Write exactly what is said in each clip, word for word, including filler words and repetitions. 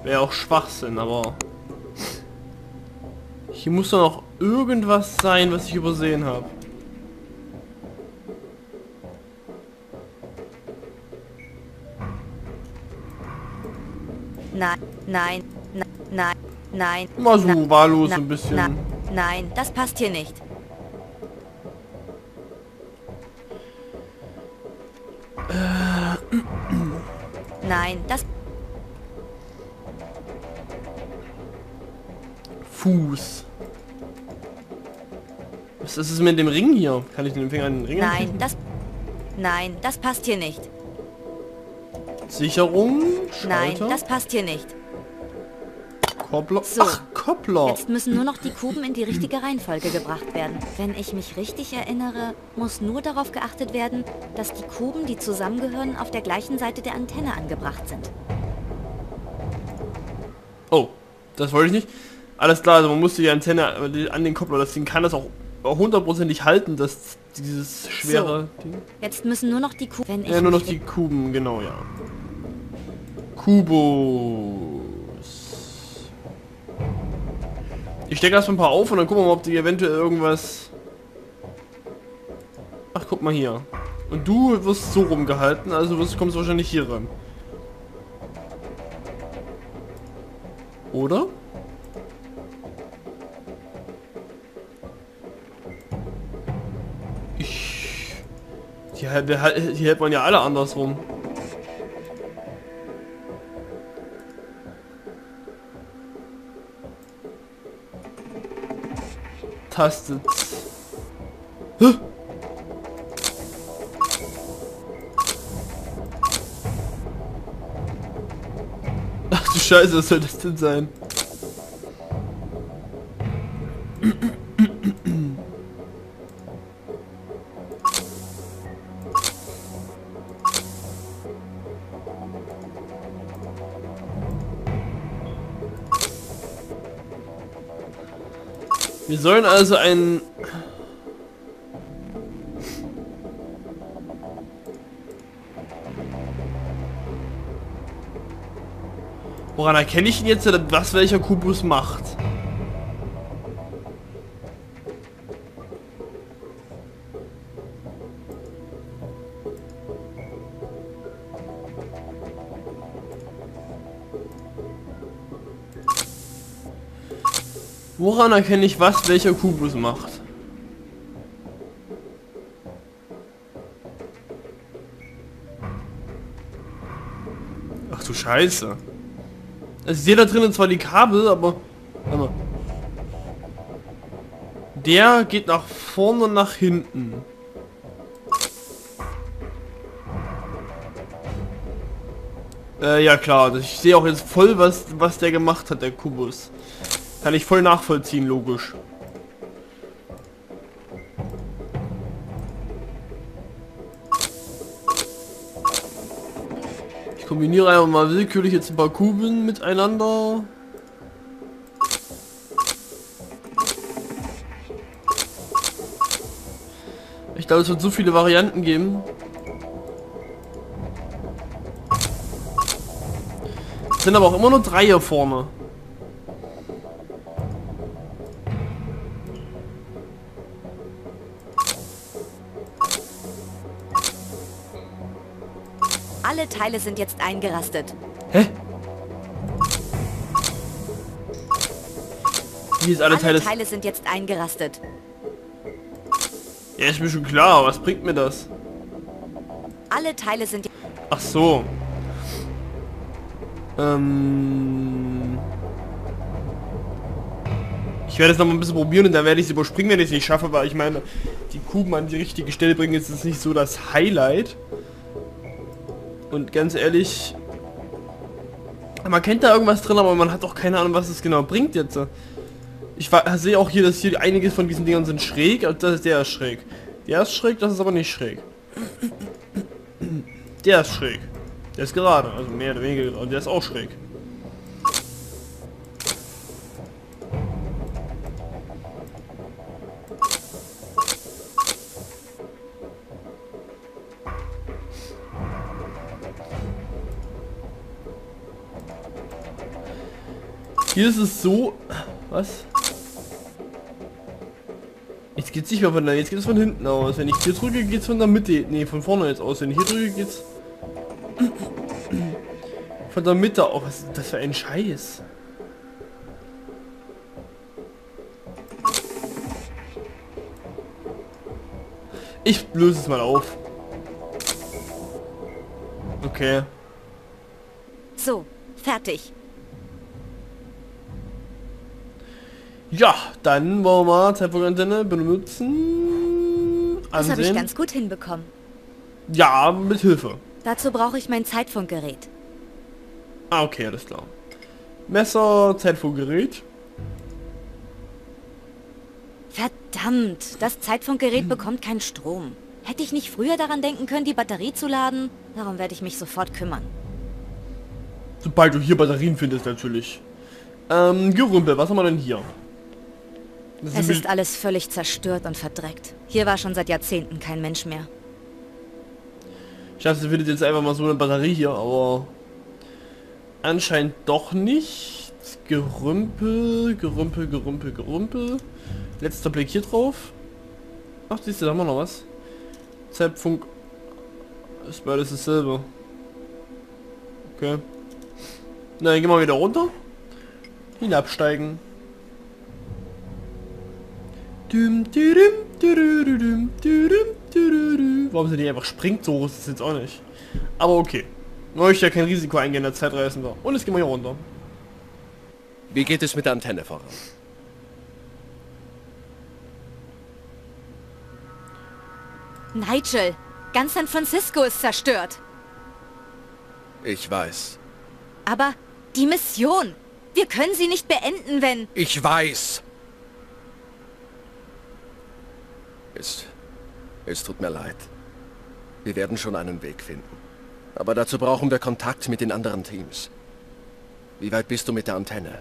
Wäre auch Schwachsinn, aber... Hier muss doch noch irgendwas sein, was ich übersehen habe. Nein, nein, nein, nein, nein. Mal so na- wahllos na- ein bisschen. na- Nein, das passt hier nicht. Nein, das... Fuß. Was ist es mit dem Ring hier? Kann ich den Finger an den Ring Nein, anschließen? das... Nein, das passt hier nicht. Sicherung, Nein, Schalter, das passt hier nicht. Koppler. So. Ach, Koppler. Jetzt müssen nur noch die Kuben in die richtige Reihenfolge gebracht werden. Wenn ich mich richtig erinnere, muss nur darauf geachtet werden, dass die Kuben, die zusammengehören, auf der gleichen Seite der Antenne angebracht sind. Oh, das wollte ich nicht. Alles klar, also man musste die Antenne an den Koppler, das Ding kann das auch hundertprozentig halten, dass dieses schwere Ding. Jetzt müssen nur noch die Kuben... Wenn ich Ja, nur noch mich die Kuben, genau, ja. Kubus. Ich stecke erst mal ein paar auf und dann gucken wir mal, ob die eventuell irgendwas... Ach, guck mal hier. Und du wirst so rumgehalten, also wirst, kommst du wahrscheinlich hier ran. Oder? Ich... Die, die, die hält man ja alle andersrum. Taste. Hä? Ach du Scheiße, was soll das denn sein? Wir sollen also ein... Woran erkenne ich denn jetzt, was welcher Kubus macht? Woran erkenne ich, was welcher Kubus macht? Ach du Scheiße. Also ich sehe da drinnen zwar die Kabel, aber... Warte mal. Der geht nach vorne und nach hinten. Äh, ja klar, ich sehe auch jetzt voll, was, was der gemacht hat, der Kubus. Kann ich voll nachvollziehen, logisch. Ich kombiniere einfach mal willkürlich jetzt ein paar Kuben miteinander. Ich glaube, es wird so viele Varianten geben. Es sind aber auch immer nur drei hier vorne. Alle Teile sind jetzt eingerastet. Hä? Wie ist alle, Alle Teile? Teile sind jetzt eingerastet. Ja, ist mir schon klar. Was bringt mir das? Alle Teile sind... Ach so. Ähm... Ich werde es noch mal ein bisschen probieren und dann werde ich es überspringen, wenn ich es nicht schaffe, weil ich meine, die Kuben an die richtige Stelle bringen ist jetzt nicht so das Highlight. Und ganz ehrlich, man kennt da irgendwas drin, aber man hat auch keine Ahnung, was es genau bringt jetzt. Ich sehe auch hier, dass hier einige von diesen Dingern sind schräg, also das ist der ist schräg. Der ist schräg, das ist aber nicht schräg. Der ist schräg. Der ist gerade, also mehr oder weniger gerade. Der ist auch schräg. Hier ist es so... Was? Jetzt geht's nicht mehr von da, jetzt geht es von hinten aus. Wenn ich hier drücke, geht's von der Mitte. Nee, von vorne jetzt aus. Wenn ich hier drücke, geht's... Von der Mitte auf. Was ist das für ein Scheiß? Ich löse es mal auf. Okay. So, fertig. Ja, dann wollen wir mal Zeitpunktantenne benutzen. Das habe ich Ansehen. ganz gut hinbekommen. Ja, mit Hilfe. Dazu brauche ich mein Zeitfunkgerät. Ah, okay, alles klar. Messer, Zeitfunkgerät. Verdammt, das Zeitfunkgerät bekommt keinen Strom. Hätte ich nicht früher daran denken können, die Batterie zu laden? Darum werde ich mich sofort kümmern. Sobald du hier Batterien findest, natürlich. Ähm, Gerümpel, was haben wir denn hier? Das Es sind ist alles völlig zerstört und verdreckt. Hier war schon seit Jahrzehnten kein Mensch mehr. Ich dachte, ihr findet jetzt einfach mal so eine Batterie hier, aber... Anscheinend doch nicht. Gerümpel, Gerümpel, Gerümpel, Gerümpel. Letzter Blick hier drauf. Ach, siehst du, da haben wir noch was. Zeitfunk. Ist beides dasselbe. Okay. Na, dann gehen wir wieder runter. Hinabsteigen. Düm, düm, düm, düm, düm, düm. Warum sie nicht einfach springt, so ist es jetzt auch nicht. Aber okay. Möchte ja kein Risiko eingehen als Zeitreisender. Und jetzt gehen wir hier runter. Wie geht es mit der Antenne voran? Nigel, ganz San Francisco ist zerstört. Ich weiß. Aber die Mission, wir können sie nicht beenden, wenn... Ich weiß! Es... Es tut mir leid. Wir werden schon einen Weg finden. Aber dazu brauchen wir Kontakt mit den anderen Teams. Wie weit bist du mit der Antenne?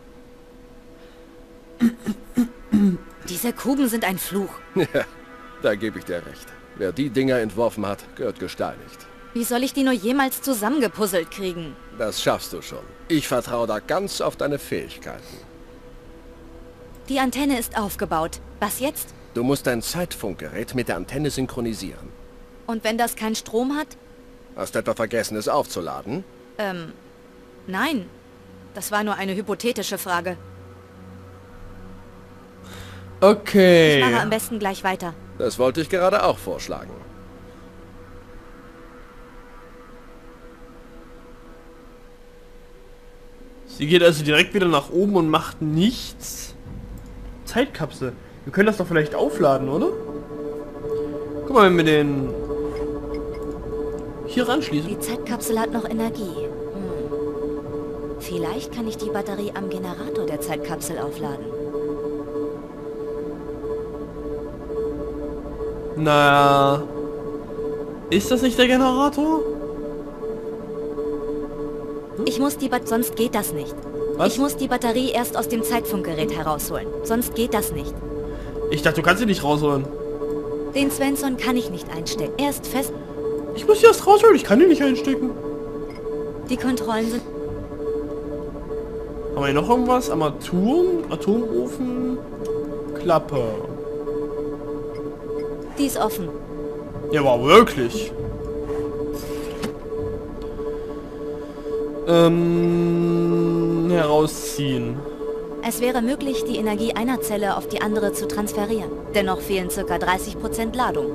Diese Kuben sind ein Fluch. Ja, da gebe ich dir recht. Wer die Dinger entworfen hat, gehört gesteinigt. Wie soll ich die nur jemals zusammengepuzzelt kriegen? Das schaffst du schon. Ich vertraue da ganz auf deine Fähigkeiten. Die Antenne ist aufgebaut. Was jetzt? Du musst dein Zeitfunkgerät mit der Antenne synchronisieren. Und wenn das keinen Strom hat? Hast du etwa vergessen, es aufzuladen? Ähm, nein. Das war nur eine hypothetische Frage. Okay. Ich mache am besten gleich weiter. Das wollte ich gerade auch vorschlagen. Sie geht also direkt wieder nach oben und macht nichts. Zeitkapsel. Wir können das doch vielleicht aufladen, oder? Guck mal, wenn wir den hier ranschließen. Die Zeitkapsel hat noch Energie. Hm. Vielleicht kann ich die Batterie am Generator der Zeitkapsel aufladen. Na, ist das nicht der Generator? Ich muss die Bat... Sonst geht das nicht. Was? Ich muss die Batterie erst aus dem Zeitfunkgerät herausholen. Sonst geht das nicht. Ich dachte, du kannst sie nicht rausholen. Den Svensson kann ich nicht einstecken. Er ist fest... Ich muss sie erst rausholen, ich kann die nicht einstecken. Die Kontrollen sind... Haben wir hier noch irgendwas? Armaturen, Atomofen, Klappe. Die ist offen. Ja, aber wirklich. Ähm, herausziehen. Es wäre möglich, die Energie einer Zelle auf die andere zu transferieren. Dennoch fehlen ca. dreißig Prozent Ladung.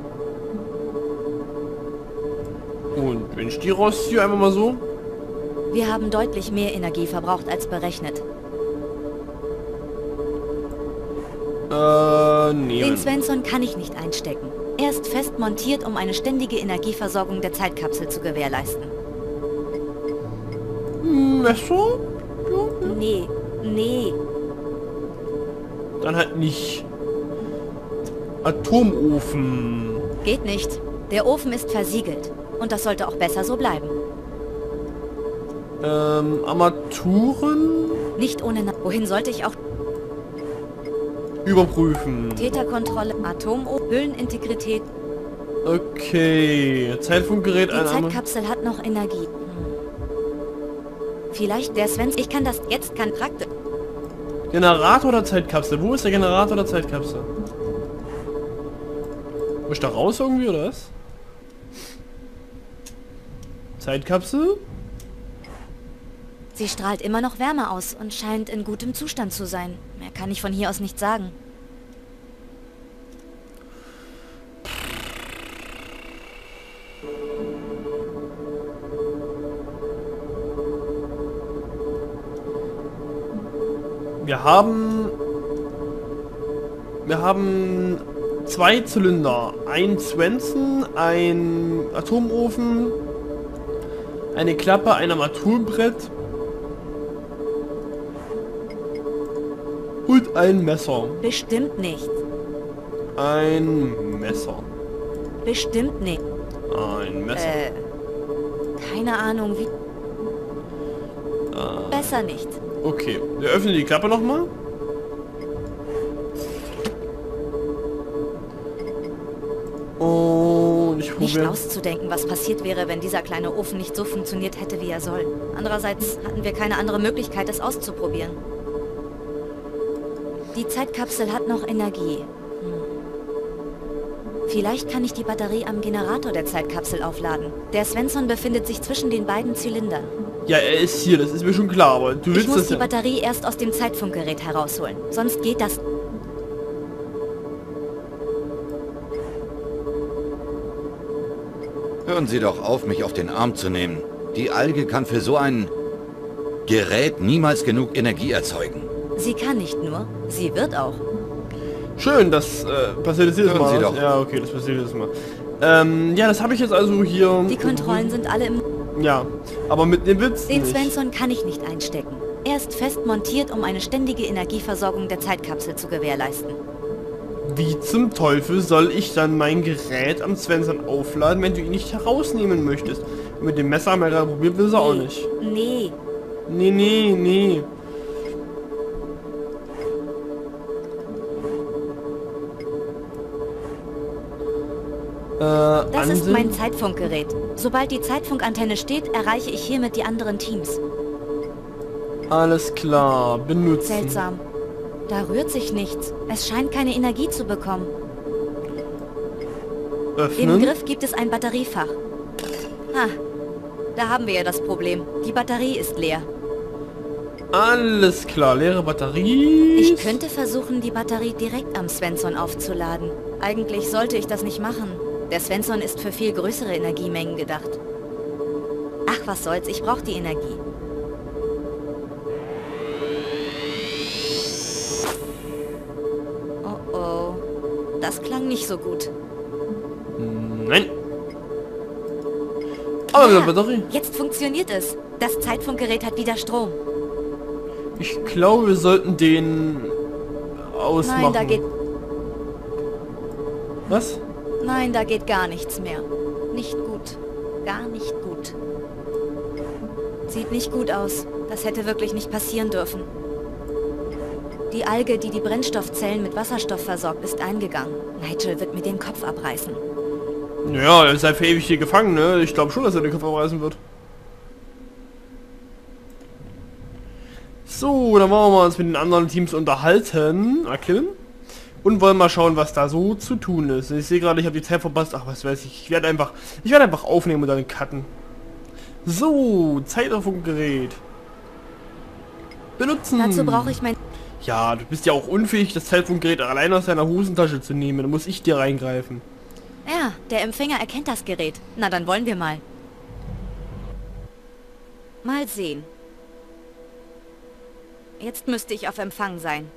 Und wenn ich die rausziehe, einfach mal so. Wir haben deutlich mehr Energie verbraucht als berechnet. Äh, nehmen. Den Svensson kann ich nicht einstecken. Er ist fest montiert, um eine ständige Energieversorgung der Zeitkapsel zu gewährleisten. Messer? Ja. Nee, nee. Dann halt nicht. Atomofen. Geht nicht. Der Ofen ist versiegelt. Und das sollte auch besser so bleiben. Ähm, Armaturen Nicht ohne... Na Wohin sollte ich auch... überprüfen. Täterkontrolle, Atomofen, Hüllenintegrität. Okay. Zeitfunkgerät Die ein Arme. Zeitkapsel hat noch Energie. Hm. Vielleicht der Sven. Ich kann das jetzt kann praktisch. Generator oder Zeitkapsel? Wo ist der Generator oder Zeitkapsel? Muss ich da raus irgendwie oder was? Zeitkapsel? Sie strahlt immer noch Wärme aus und scheint in gutem Zustand zu sein. Mehr kann ich von hier aus nicht sagen. Wir haben... Wir haben zwei Zylinder. Ein Swenson, ein Atomofen, eine Klappe, ein Armaturenbrett und ein Messer. Bestimmt nicht. Ein Messer. Bestimmt nicht. Ein Messer. Äh, keine Ahnung, wie... Ah. Besser nicht. Okay, wir öffnen die Klappe nochmal. Und ich Nicht probiere... auszudenken, was passiert wäre, wenn dieser kleine Ofen nicht so funktioniert hätte, wie er soll. Andererseits hatten wir keine andere Möglichkeit, es auszuprobieren. Die Zeitkapsel hat noch Energie. Hm. Vielleicht kann ich die Batterie am Generator der Zeitkapsel aufladen. Der Swenson befindet sich zwischen den beiden Zylindern. Ja, er ist hier, das ist mir schon klar, aber du Ich willst muss das die ja... Batterie erst aus dem Zeitfunkgerät herausholen. Sonst geht das... Hören Sie doch auf, mich auf den Arm zu nehmen. Die Alge kann für so ein Gerät niemals genug Energie erzeugen. Sie kann nicht nur, sie wird auch. Schön, das äh, passiert jetzt jedes Hören Mal. Sie doch. Ja, okay, das passiert jedes Mal. Ähm, ja, das habe ich jetzt also hier... Die Kontrollen sind alle im... Ja, aber mit dem Witz Den nicht. Swenson kann ich nicht einstecken. Er ist fest montiert, um eine ständige Energieversorgung der Zeitkapsel zu gewährleisten. Wie zum Teufel soll ich dann mein Gerät am Swenson aufladen, wenn du ihn nicht herausnehmen möchtest? Und mit dem Messer haben wir gerade probiert, will es auch nicht. Nee. Nee, nee, nee. Äh, Das ist Ansinn? mein Zeitfunkgerät. Sobald die Zeitfunkantenne steht, erreiche ich hiermit die anderen Teams. Alles klar, benutzen. Seltsam. Da rührt sich nichts. Es scheint keine Energie zu bekommen. Im Öffnen. Griff gibt es ein Batteriefach. Ha, da haben wir ja das Problem. Die Batterie ist leer. Alles klar, leere Batterie. Ich könnte versuchen, die Batterie direkt am Swenson aufzuladen. Eigentlich sollte ich das nicht machen. Der Swenson ist für viel größere Energiemengen gedacht. Ach, was soll's, ich brauche die Energie. Oh oh, das klang nicht so gut. Nein. Aber Ja, eine Batterie. jetzt funktioniert es. Das Zeitfunkgerät hat wieder Strom. Ich glaube, wir sollten den ausmachen. Nein, da geht... Was? Nein, da geht gar nichts mehr. Nicht gut. Gar nicht gut. Sieht nicht gut aus. Das hätte wirklich nicht passieren dürfen. Die Alge, die die Brennstoffzellen mit Wasserstoff versorgt, ist eingegangen. Nigel wird mir den Kopf abreißen. Naja, er ist halt für ewig hier gefangen, ne? Ich glaube schon, dass er den Kopf abreißen wird. So, dann wollen wir uns mit den anderen Teams unterhalten. Erklimmen. Und wollen mal schauen, was da so zu tun ist. Ich sehe gerade, ich habe die Zeit verpasst. Ach, was weiß ich. Ich werde einfach, ich werde einfach aufnehmen und dann cutten. So, Zeitfunkgerät. Benutzen. Dazu brauche ich mein... Ja, du bist ja auch unfähig, das Zeitfunkgerät allein aus deiner Hosentasche zu nehmen. Da muss ich dir reingreifen. Ja, der Empfänger erkennt das Gerät. Na, dann wollen wir mal. Mal sehen. Jetzt müsste ich auf Empfang sein.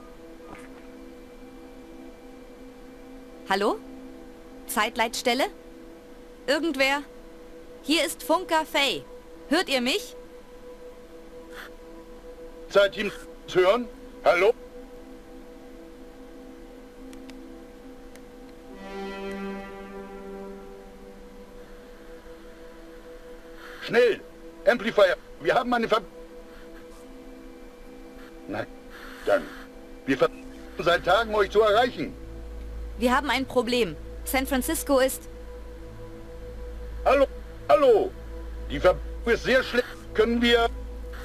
Hallo? Zeitleitstelle? Irgendwer? Hier ist Funker Faye. Hört ihr mich? Zeitteams hören? Hallo? Schnell! Amplifier! Wir haben eine Ver... Na, dann. Wir versuchen seit Tagen, euch zu erreichen. Wir haben ein Problem. San Francisco ist... Hallo? Hallo? Die Verbindung ist sehr schlecht. Können wir...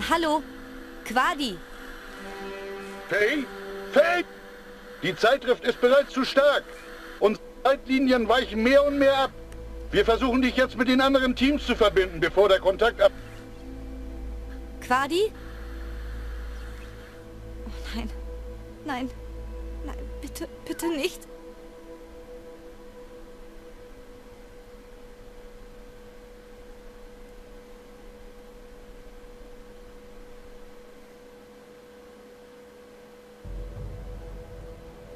Hallo? Quadi? Faye? Faye! Die Zeitdrift ist bereits zu stark. Unsere Zeitlinien weichen mehr und mehr ab. Wir versuchen dich jetzt mit den anderen Teams zu verbinden, bevor der Kontakt ab... Quadi? Oh nein. Nein. Nein, bitte, bitte nicht.